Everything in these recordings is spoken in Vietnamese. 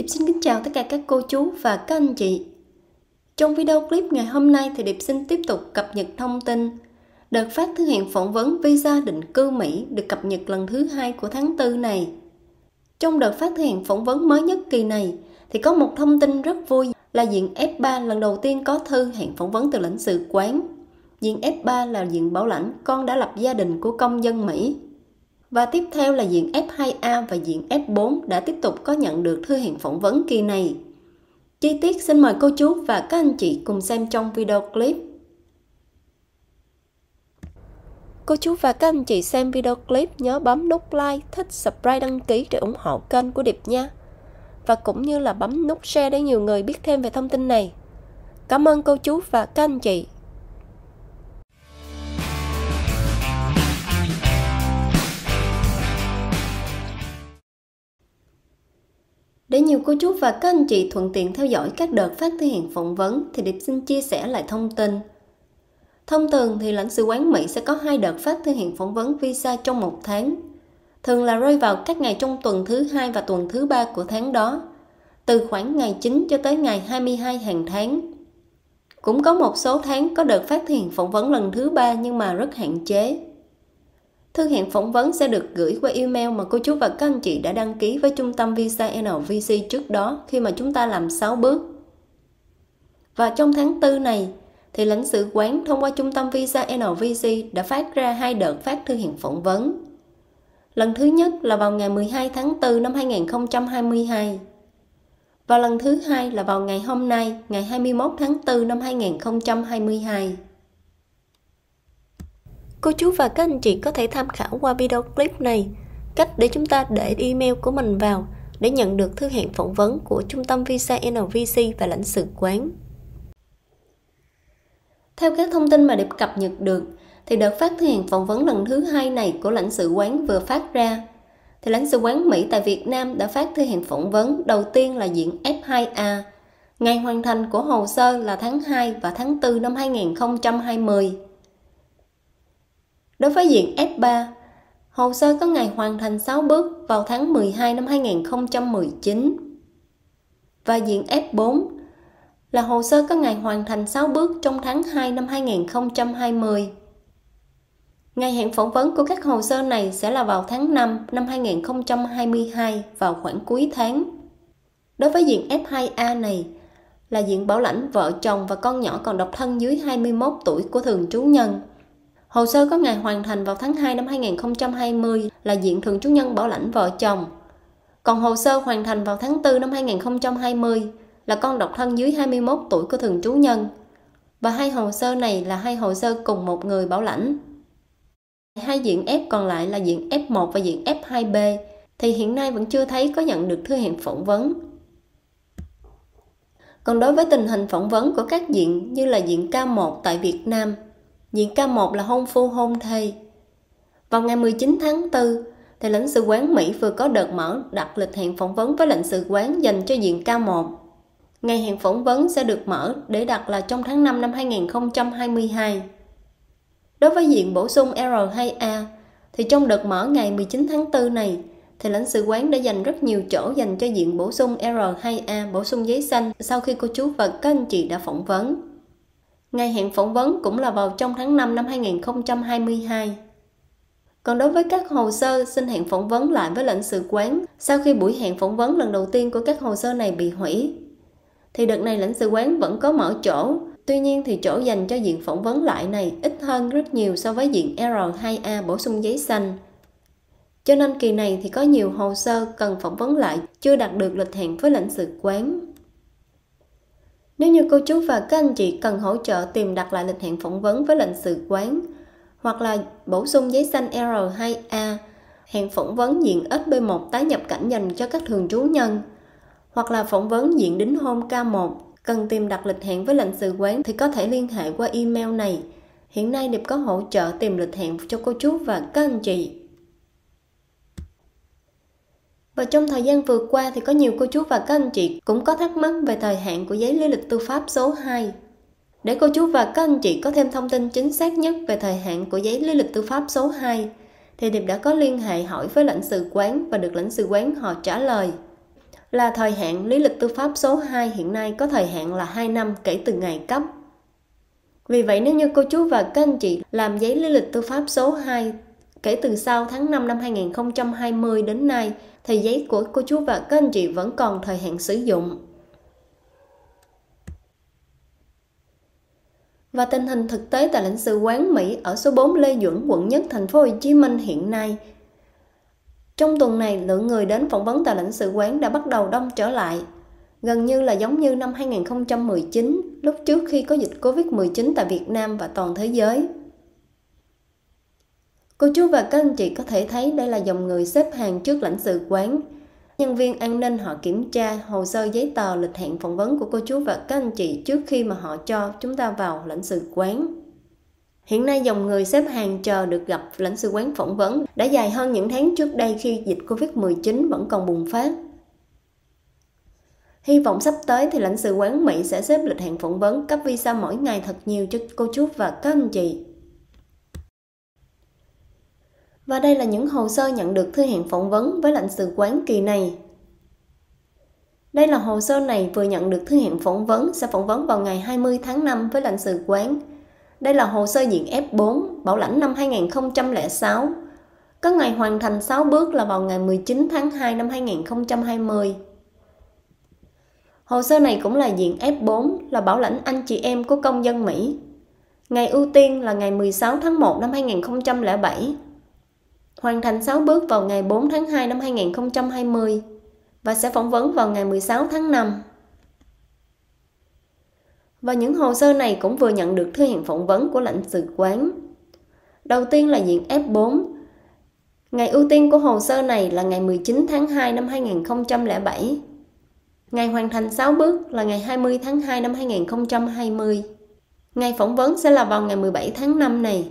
xin kính chào tất cả các cô chú và các anh chị. Trong video clip ngày hôm nay thì Điệp xin tiếp tục cập nhật thông tin đợt phát thực hiện phỏng vấn visa định cư Mỹ được cập nhật lần thứ 2 của tháng 4 này. Trong đợt phát thực hiện phỏng vấn mới nhất kỳ này thì có một thông tin rất vui là diện F3 lần đầu tiên có thư hẹn phỏng vấn từ lãnh sự quán. Diện F3 là diện bảo lãnh con đã lập gia đình của công dân Mỹ. Và tiếp theo là diện F2A và diện F4 đã tiếp tục có nhận được thư hẹn phỏng vấn kỳ này. Chi tiết xin mời cô chú và các anh chị cùng xem trong video clip. Cô chú và các anh chị xem video clip nhớ bấm nút like, thích, subscribe, đăng ký để ủng hộ kênh của Điệp nha. Và cũng như là bấm nút share để nhiều người biết thêm về thông tin này. Cảm ơn cô chú và các anh chị. Để nhiều cô chú và các anh chị thuận tiện theo dõi các đợt phát thực hiện phỏng vấn thì Điệp xin chia sẻ lại thông tin. Thông thường thì lãnh sự quán Mỹ sẽ có 2 đợt phát thực hiện phỏng vấn visa trong một tháng. Thường là rơi vào các ngày trong tuần thứ 2 và tuần thứ 3 của tháng đó, từ khoảng ngày 9 cho tới ngày 22 hàng tháng. Cũng có một số tháng có đợt phát thực hiện phỏng vấn lần thứ 3 nhưng mà rất hạn chế. Thư hẹn phỏng vấn sẽ được gửi qua email mà cô chú và các anh chị đã đăng ký với trung tâm visa NVC trước đó khi mà chúng ta làm 6 bước. Và trong tháng 4 này thì lãnh sự quán thông qua trung tâm visa NVC đã phát ra 2 đợt phát thư hẹn phỏng vấn. Lần thứ nhất là vào ngày 12 tháng 4 năm 2022. Và lần thứ hai là vào ngày hôm nay, ngày 21 tháng 4 năm 2022. Cô chú và các anh chị có thể tham khảo qua video clip này cách để chúng ta để email của mình vào để nhận được thư hẹn phỏng vấn của trung tâm visa NVC và lãnh sự quán. Theo các thông tin mà Điệp cập nhật được thì đợt phát thư hẹn phỏng vấn lần thứ 2 này của lãnh sự quán vừa phát ra thì lãnh sự quán Mỹ tại Việt Nam đã phát thư hẹn phỏng vấn đầu tiên là diện F2A. Ngày hoàn thành của hồ sơ là tháng 2 và tháng 4 năm 2020. Đối với diện F3, hồ sơ có ngày hoàn thành 6 bước vào tháng 12 năm 2019. Và diện F4 là hồ sơ có ngày hoàn thành 6 bước trong tháng 2 năm 2020. Ngày hẹn phỏng vấn của các hồ sơ này sẽ là vào tháng 5 năm 2022 vào khoảng cuối tháng. Đối với diện F2A này là diện bảo lãnh vợ chồng và con nhỏ còn độc thân dưới 21 tuổi của thường trú nhân. Hồ sơ có ngày hoàn thành vào tháng 2 năm 2020 là diện thường trú nhân bảo lãnh vợ chồng. Còn hồ sơ hoàn thành vào tháng 4 năm 2020 là con độc thân dưới 21 tuổi của thường trú nhân. Và 2 hồ sơ này là 2 hồ sơ cùng một người bảo lãnh. 2 diện F còn lại là diện F1 và diện F2B thì hiện nay vẫn chưa thấy có nhận được thư hẹn phỏng vấn. Còn đối với tình hình phỏng vấn của các diện như là diện K1 tại Việt Nam, diện K1 là hôn phu hôn thê. Vào ngày 19 tháng 4 thì lãnh sự quán Mỹ vừa có đợt mở đặt lịch hẹn phỏng vấn với lãnh sự quán dành cho diện K1. Ngày hẹn phỏng vấn sẽ được mở để đặt là trong tháng 5 năm 2022. Đối với diện bổ sung R2A thì trong đợt mở ngày 19 tháng 4 này thì lãnh sự quán đã dành rất nhiều chỗ dành cho diện bổ sung R2A, bổ sung giấy xanh sau khi cô chú và các anh chị đã phỏng vấn. Ngày hẹn phỏng vấn cũng là vào trong tháng 5 năm 2022. Còn đối với các hồ sơ xin hẹn phỏng vấn lại với lãnh sự quán sau khi buổi hẹn phỏng vấn lần đầu tiên của các hồ sơ này bị hủy thì đợt này lãnh sự quán vẫn có mở chỗ. Tuy nhiên thì chỗ dành cho diện phỏng vấn lại này ít hơn rất nhiều so với diện R2A bổ sung giấy xanh. Cho nên kỳ này thì có nhiều hồ sơ cần phỏng vấn lại chưa đạt được lịch hẹn với lãnh sự quán. Nếu như cô chú và các anh chị cần hỗ trợ tìm đặt lại lịch hẹn phỏng vấn với lãnh sự quán hoặc là bổ sung giấy xanh R2A, hẹn phỏng vấn diện SB1 tái nhập cảnh dành cho các thường trú nhân hoặc là phỏng vấn diện đính hôn K1 cần tìm đặt lịch hẹn với lãnh sự quán thì có thể liên hệ qua email này. Hiện nay Điệp có hỗ trợ tìm lịch hẹn cho cô chú và các anh chị. Và trong thời gian vừa qua thì có nhiều cô chú và các anh chị cũng có thắc mắc về thời hạn của giấy lý lịch tư pháp số 2. Để cô chú và các anh chị có thêm thông tin chính xác nhất về thời hạn của giấy lý lịch tư pháp số 2 thì Điệp đã có liên hệ hỏi với lãnh sự quán và được lãnh sự quán họ trả lời. là thời hạn lý lịch tư pháp số 2 hiện nay có thời hạn là 2 năm kể từ ngày cấp. Vì vậy nếu như cô chú và các anh chị làm giấy lý lịch tư pháp số 2 kể từ sau tháng 5 năm 2020 đến nay thì giấy của cô chú và các anh chị vẫn còn thời hạn sử dụng. Và tình hình thực tế tại lãnh sự quán Mỹ ở số 4 Lê Duẩn, quận Nhất, thành phố Hồ Chí Minh hiện nay. Trong tuần này, lượng người đến phỏng vấn tại lãnh sự quán đã bắt đầu đông trở lại, gần như là giống như năm 2019, lúc trước khi có dịch Covid-19 tại Việt Nam và toàn thế giới. Cô chú và các anh chị có thể thấy đây là dòng người xếp hàng trước lãnh sự quán. Nhân viên an ninh họ kiểm tra hồ sơ giấy tờ lịch hẹn phỏng vấn của cô chú và các anh chị trước khi mà họ cho chúng ta vào lãnh sự quán. Hiện nay dòng người xếp hàng chờ được gặp lãnh sự quán phỏng vấn đã dài hơn những tháng trước đây khi dịch Covid-19 vẫn còn bùng phát. Hy vọng sắp tới thì lãnh sự quán Mỹ sẽ xếp lịch hẹn phỏng vấn cấp visa mỗi ngày thật nhiều cho cô chú và các anh chị. Và đây là những hồ sơ nhận được thư hẹn phỏng vấn với lãnh sự quán kỳ này. Đây là hồ sơ này vừa nhận được thư hẹn phỏng vấn, sẽ phỏng vấn vào ngày 20 tháng 5 với lãnh sự quán. Đây là hồ sơ diện F4, bảo lãnh năm 2006. Có ngày hoàn thành 6 bước là vào ngày 19 tháng 2 năm 2020. Hồ sơ này cũng là diện F4, là bảo lãnh anh chị em của công dân Mỹ. Ngày ưu tiên là ngày 16 tháng 1 năm 2007. Hoàn thành 6 bước vào ngày 4 tháng 2 năm 2020 và sẽ phỏng vấn vào ngày 16 tháng 5. Và những hồ sơ này cũng vừa nhận được thư hẹn phỏng vấn của lãnh sự quán. Đầu tiên là diện F4. Ngày ưu tiên của hồ sơ này là ngày 19 tháng 2 năm 2007. Ngày hoàn thành 6 bước là ngày 20 tháng 2 năm 2020. Ngày phỏng vấn sẽ là vào ngày 17 tháng 5 này.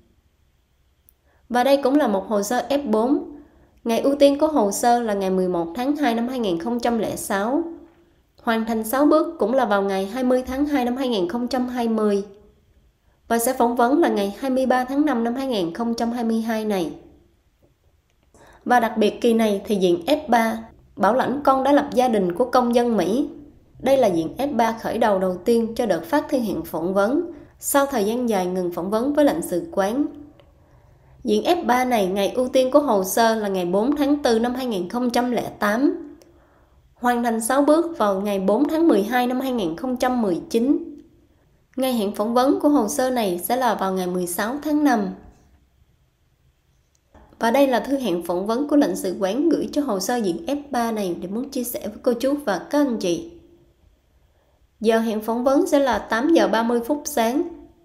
Và đây cũng là một hồ sơ F4. Ngày ưu tiên của hồ sơ là ngày 11 tháng 2 năm 2006. Hoàn thành 6 bước cũng là vào ngày 20 tháng 2 năm 2020. Và sẽ phỏng vấn là ngày 23 tháng 5 năm 2022 này. Và đặc biệt kỳ này thì diện F3, bảo lãnh con đã lập gia đình của công dân Mỹ. Đây là diện F3 khởi đầu đầu tiên cho đợt phát thư hẹn phỏng vấn sau thời gian dài ngừng phỏng vấn với lãnh sự quán. Diện F3 này, ngày ưu tiên của hồ sơ là ngày 4 tháng 4 năm 2008. Hoàn thành 6 bước vào ngày 4 tháng 12 năm 2019. Ngày hẹn phỏng vấn của hồ sơ này sẽ là vào ngày 16 tháng 5. Và đây là thư hẹn phỏng vấn của lãnh sự quán gửi cho hồ sơ diện F3 này để muốn chia sẻ với cô chú và các anh chị. Giờ hẹn phỏng vấn sẽ là 8 giờ 30 phút sáng.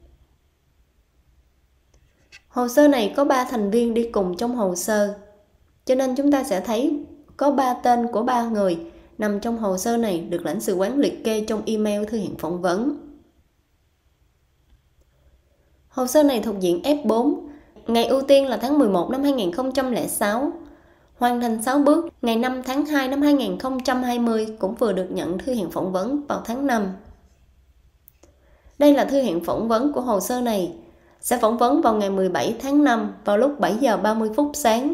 Hồ sơ này có 3 thành viên đi cùng trong hồ sơ, cho nên chúng ta sẽ thấy có 3 tên của 3 người nằm trong hồ sơ này được lãnh sự quán liệt kê trong email thư hẹn phỏng vấn. Hồ sơ này thuộc diện F4, ngày ưu tiên là tháng 11 năm 2006. Hoàn thành 6 bước, ngày 5 tháng 2 năm 2020 cũng vừa được nhận thư hẹn phỏng vấn vào tháng 5. Đây là thư hẹn phỏng vấn của hồ sơ này, sẽ phỏng vấn vào ngày 17 tháng 5 vào lúc 7 giờ 30 phút sáng.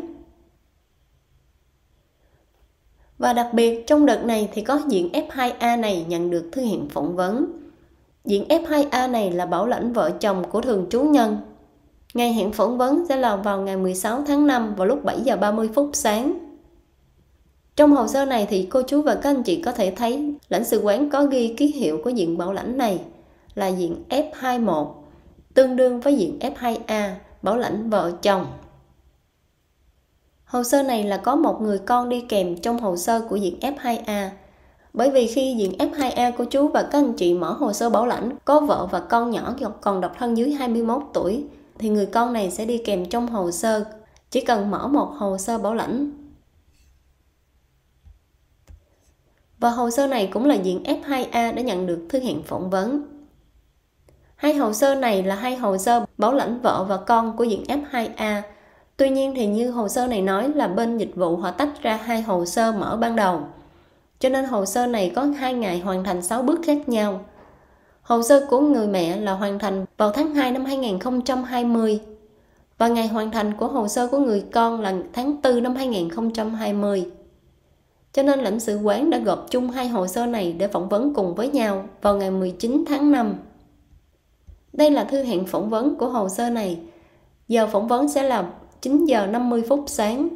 Và đặc biệt trong đợt này thì có diện F2A này nhận được thư hẹn phỏng vấn. Diện F2A này là bảo lãnh vợ chồng của thường trú nhân. Ngày hẹn phỏng vấn sẽ là vào ngày 16 tháng 5 vào lúc 7 giờ 30 phút sáng. Trong hồ sơ này thì cô chú và các anh chị có thể thấy lãnh sự quán có ghi ký hiệu của diện bảo lãnh này là diện F21, tương đương với diện F2A, bảo lãnh vợ chồng. Hồ sơ này là có một người con đi kèm trong hồ sơ của diện F2A. Bởi vì khi diện F2A cô chú và các anh chị mở hồ sơ bảo lãnh có vợ và con nhỏ còn độc thân dưới 21 tuổi thì người con này sẽ đi kèm trong hồ sơ, chỉ cần mở một hồ sơ bảo lãnh. Và hồ sơ này cũng là diện F2A đã nhận được thư hẹn phỏng vấn. Hai hồ sơ này là hai hồ sơ bảo lãnh vợ và con của diện F2A. Tuy nhiên thì như hồ sơ này nói là bên dịch vụ họ tách ra hai hồ sơ mở ban đầu. Cho nên hồ sơ này có 2 ngày hoàn thành 6 bước khác nhau. Hồ sơ của người mẹ là hoàn thành vào tháng 2 năm 2020 và ngày hoàn thành của hồ sơ của người con là tháng 4 năm 2020. Cho nên lãnh sự quán đã gộp chung hai hồ sơ này để phỏng vấn cùng với nhau vào ngày 19 tháng 5. Đây là thư hẹn phỏng vấn của hồ sơ này. Giờ phỏng vấn sẽ là 9 giờ 50 phút sáng.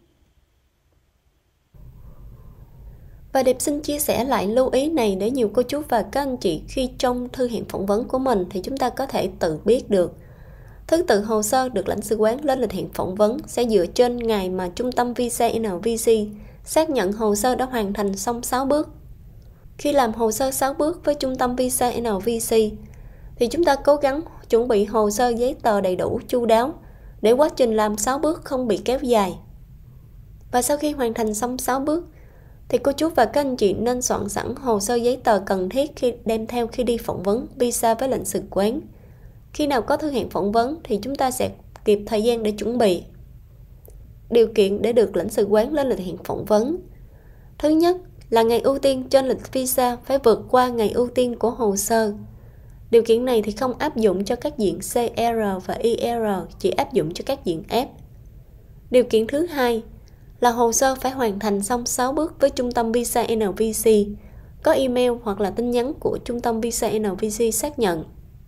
Và Điệp xin chia sẻ lại lưu ý này để nhiều cô chú và các anh chị khi trong thư hẹn phỏng vấn của mình thì chúng ta có thể tự biết được. Thứ tự hồ sơ được lãnh sự quán lên lịch hẹn phỏng vấn sẽ dựa trên ngày mà trung tâm visa NVC xác nhận hồ sơ đã hoàn thành xong 6 bước. Khi làm hồ sơ 6 bước với trung tâm visa NVC thì chúng ta cố gắng chuẩn bị hồ sơ giấy tờ đầy đủ chu đáo để quá trình làm 6 bước không bị kéo dài. Và sau khi hoàn thành xong 6 bước thì cô chú và các anh chị nên soạn sẵn hồ sơ giấy tờ cần thiết khi đem theo khi đi phỏng vấn visa với lãnh sự quán. Khi nào có thư hẹn phỏng vấn thì chúng ta sẽ kịp thời gian để chuẩn bị. Điều kiện để được lãnh sự quán lên lịch hẹn phỏng vấn. Thứ nhất là ngày ưu tiên trên lịch visa phải vượt qua ngày ưu tiên của hồ sơ. Điều kiện này thì không áp dụng cho các diện CR và IR, chỉ áp dụng cho các diện F. Điều kiện thứ hai là hồ sơ phải hoàn thành xong 6 bước với trung tâm visa NVC, có email hoặc là tin nhắn của trung tâm visa NVC xác nhận.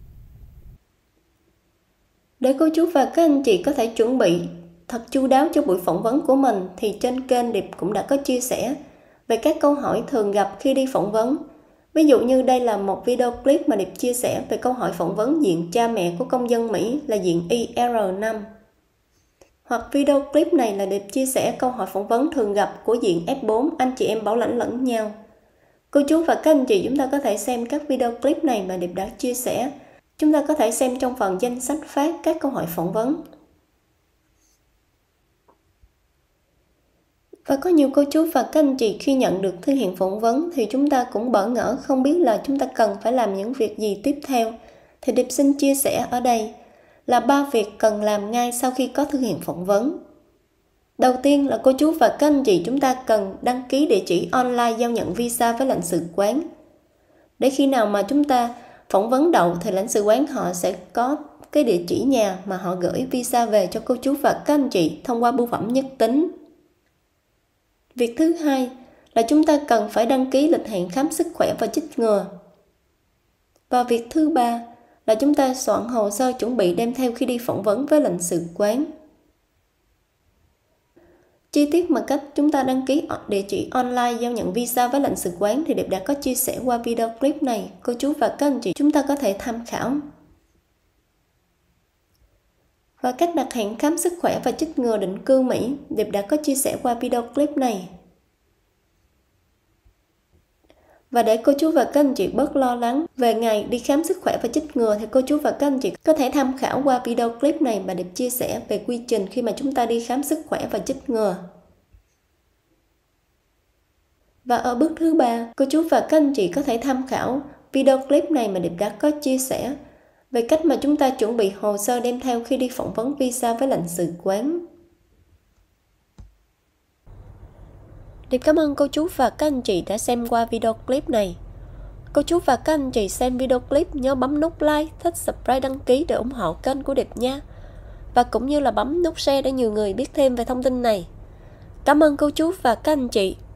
Để cô chú và các anh chị có thể chuẩn bị thật chu đáo cho buổi phỏng vấn của mình thì trên kênh Điệp cũng đã có chia sẻ về các câu hỏi thường gặp khi đi phỏng vấn. Ví dụ như đây là một video clip mà Điệp chia sẻ về câu hỏi phỏng vấn diện cha mẹ của công dân Mỹ là diện IR5. Hoặc video clip này là Điệp chia sẻ câu hỏi phỏng vấn thường gặp của diện F4 anh chị em bảo lãnh lẫn nhau. Cô chú và các anh chị chúng ta có thể xem các video clip này mà Điệp đã chia sẻ. Chúng ta có thể xem trong phần danh sách phát các câu hỏi phỏng vấn. Và có nhiều cô chú và các anh chị khi nhận được thư hẹn phỏng vấn thì chúng ta cũng bỡ ngỡ không biết là chúng ta cần phải làm những việc gì tiếp theo. Thì Điệp xin chia sẻ ở đây là 3 việc cần làm ngay sau khi có thư hẹn phỏng vấn. Đầu tiên là cô chú và các anh chị chúng ta cần đăng ký địa chỉ online giao nhận visa với lãnh sự quán. Để khi nào mà chúng ta phỏng vấn đậu thì lãnh sự quán họ sẽ có cái địa chỉ nhà mà họ gửi visa về cho cô chú và các anh chị thông qua bưu phẩm nhất tín. Việc thứ hai là chúng ta cần phải đăng ký lịch hẹn khám sức khỏe và chích ngừa. Và việc thứ ba là chúng ta soạn hồ sơ chuẩn bị đem theo khi đi phỏng vấn với lãnh sự quán. Chi tiết mà cách chúng ta đăng ký địa chỉ online giao nhận visa với lãnh sự quán thì Điệp đã có chia sẻ qua video clip này. Cô chú và các anh chị chúng ta có thể tham khảo. Và cách đặt hẹn khám sức khỏe và chích ngừa định cư Mỹ, Điệp đã có chia sẻ qua video clip này. Và để cô chú và các anh chị bớt lo lắng về ngày đi khám sức khỏe và chích ngừa thì cô chú và các anh chị có thể tham khảo qua video clip này mà Điệp chia sẻ về quy trình khi mà chúng ta đi khám sức khỏe và chích ngừa. Và ở bước thứ ba, cô chú và các anh chị có thể tham khảo video clip này mà Điệp đã có chia sẻ về cách mà chúng ta chuẩn bị hồ sơ đem theo khi đi phỏng vấn visa với lãnh sự quán. Điệp cảm ơn cô chú và các anh chị đã xem qua video clip này. Cô chú và các anh chị xem video clip nhớ bấm nút like, thích, subscribe, đăng ký để ủng hộ kênh của Điệp nha. Và cũng như là bấm nút share để nhiều người biết thêm về thông tin này. Cảm ơn cô chú và các anh chị.